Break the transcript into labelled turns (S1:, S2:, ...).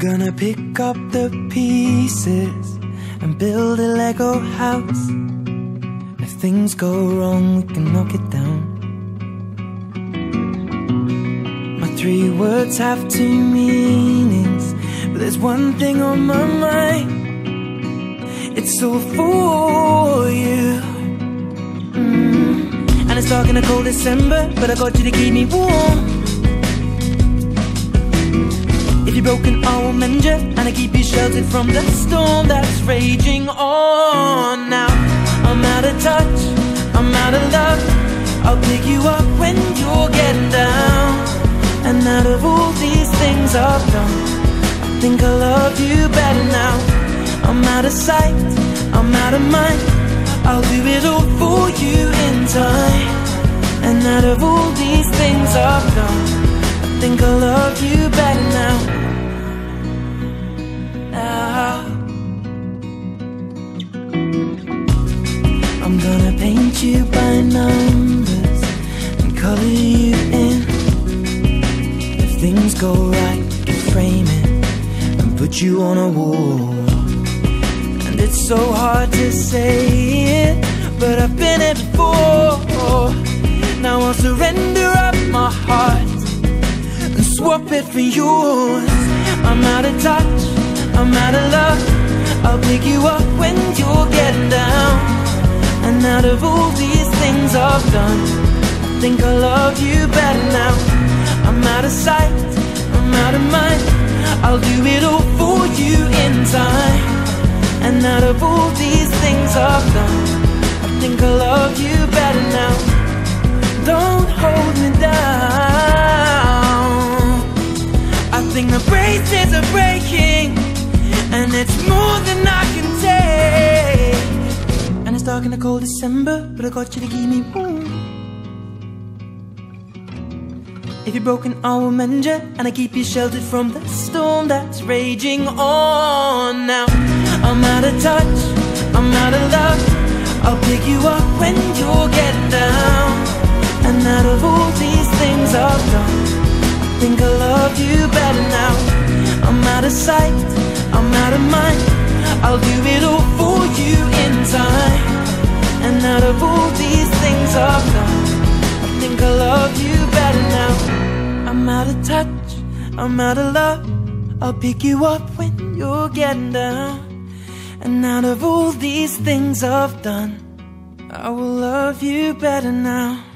S1: gonna pick up the pieces and build a Lego house. If things go wrong, we can knock it down. My 3 words have 2 meanings, but there's one thing on my mind. It's all for you. And it's dark in a cold December, but I got you to keep me warm. If you're broken, I will mend you, and I keep you sheltered from the storm that's raging on. Now I'm out of touch, I'm out of love. I'll pick you up when you're getting down. And out of all these things I've done, I think I love you better now. I'm out of sight, I'm out of mind. I'll do it all for you in time. And out of all these things I've done, I think I love you better now. I'm gonna paint you by numbers and color you in. If things go right, we can frame it and put you on a wall. And it's so hard to say it, but I've been it before. Now I'll surrender up my heart and swap it for yours. I'm out of touch, I'm out of love. I'll pick you up when you're getting down. And out of all these things I've done, I think I love you better now. I'm out of sight, I'm out of mind. I'll do it all for you in time. And out of all these things I've done, I think I love you better now. Don't hold me down. I think the braces are breaking, and it's more than I can take. And it's dark in a cold December, but I got you to keep me warm. If you're broken, I will mend you, and I keep you sheltered from the storm that's raging on. Now I'm out of touch, I'm out of love. I'll pick you up when you're getting down. And out of all these things I've done, I think I love you better now. I'm out of sight, I'm out of mind. I'll do it all for you in time. And out of all these things I've done, I think I love you better now. I'm out of touch, I'm out of love. I'll pick you up when you're getting down. And out of all these things I've done, I will love you better now.